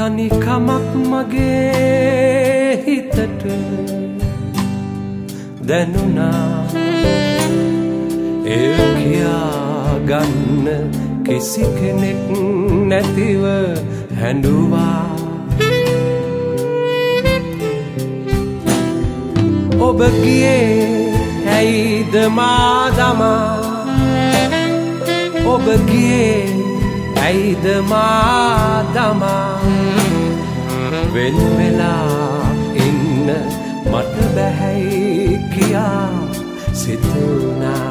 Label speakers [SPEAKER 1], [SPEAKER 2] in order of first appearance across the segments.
[SPEAKER 1] තනිකමක් මගේ හිතට දැනුණා. එය කියා ගන්න කිසි කෙනෙක් නැතිව හැඬුවා. ඔබ ගියේ ඇයිද මා දමා? ඔබ ගියේ ඇයිද මා දමා? වෙන් වෙලා ඉන්න මට බැහැයි කියා සිතුණා.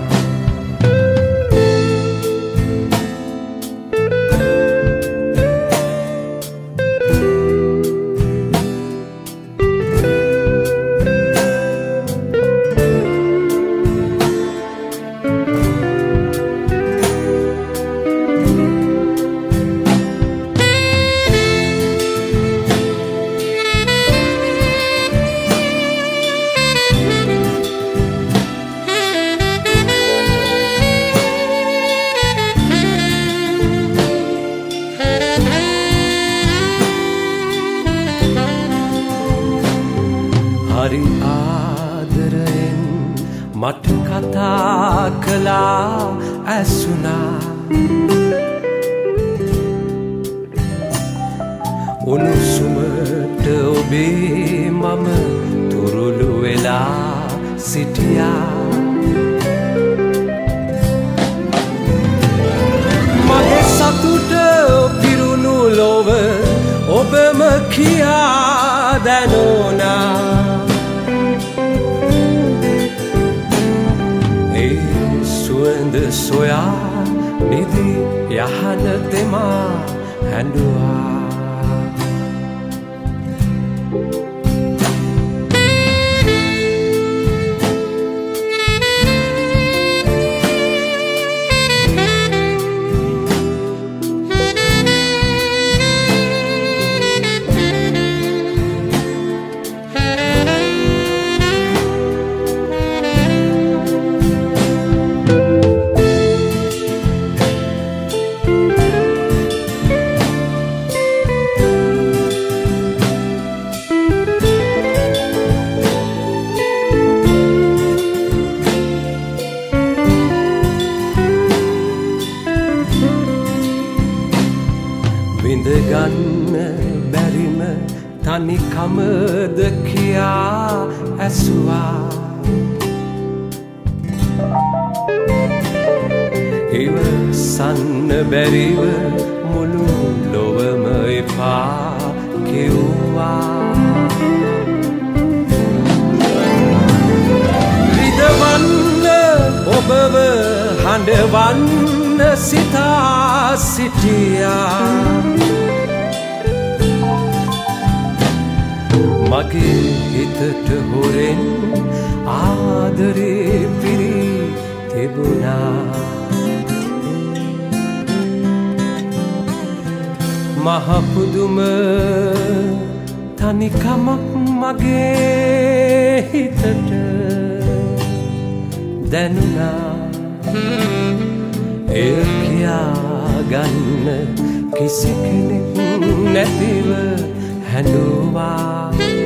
[SPEAKER 1] හරි ආදරයෙන් මට කතා කළා ඇසුණා. උණුසුමට ඔබේ මම තුරුළු වෙලා සිටියා. මගේ සතුට පිරුණු ලොව ඔබම කියා දැනුණා. සුවඳ සොයා නිදි යහන දෙමා හැඬුවා. විඳගන්න බැරිම තනිකමද කියා ඇසුවා. ඉවසන්න බැරිව මුළු ලොවම එපා කිව්වා. රිදවන්න ඔබව හඬවන්න සිතා සිටියා. මගේ හිතට හොරෙන් ආදරේ පිරී තිබුණා. මහ පුදුම තනිකමක් මගේ හිතට දැනුණා. එය කියා ගන්න කිසි කෙනෙක් නැතිව හැඬුවා.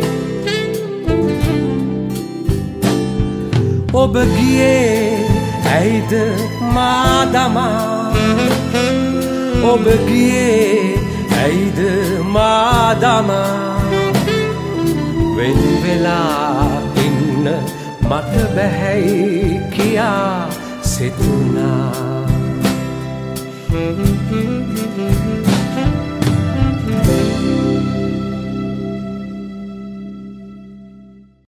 [SPEAKER 1] ඔබ ගියේ ඇයිද මා දමා? ඔබ ගියේ ඇයිද මා දමා? වෙන් වෙලා ඉන්න මට බැහැයි කියා සිතුණා.